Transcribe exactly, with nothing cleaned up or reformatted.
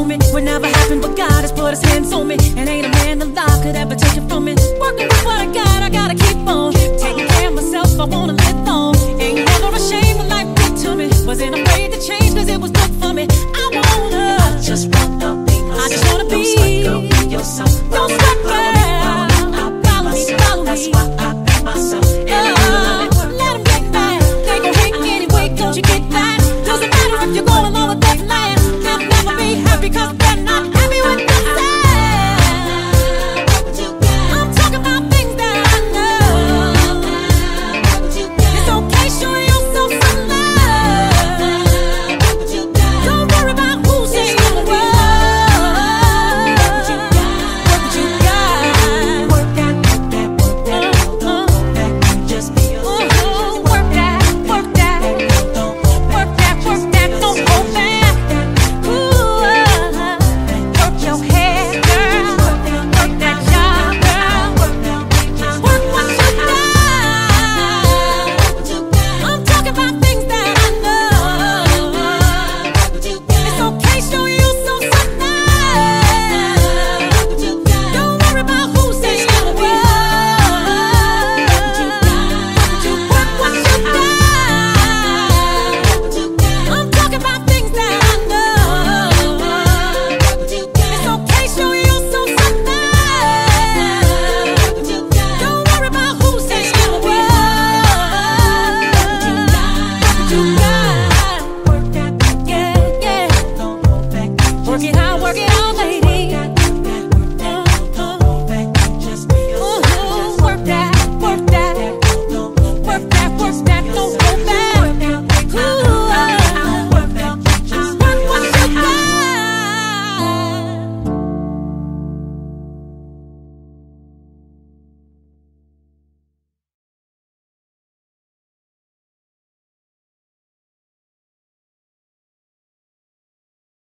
told me would never happen, but God has put his hands on me, and ain't a man alive could ever take it from me. Working with what I got, I gotta keep on taking care of myself, I wanna live long. Ain't never ashamed what life did to me, wasn't afraid to change cause it was good for me. I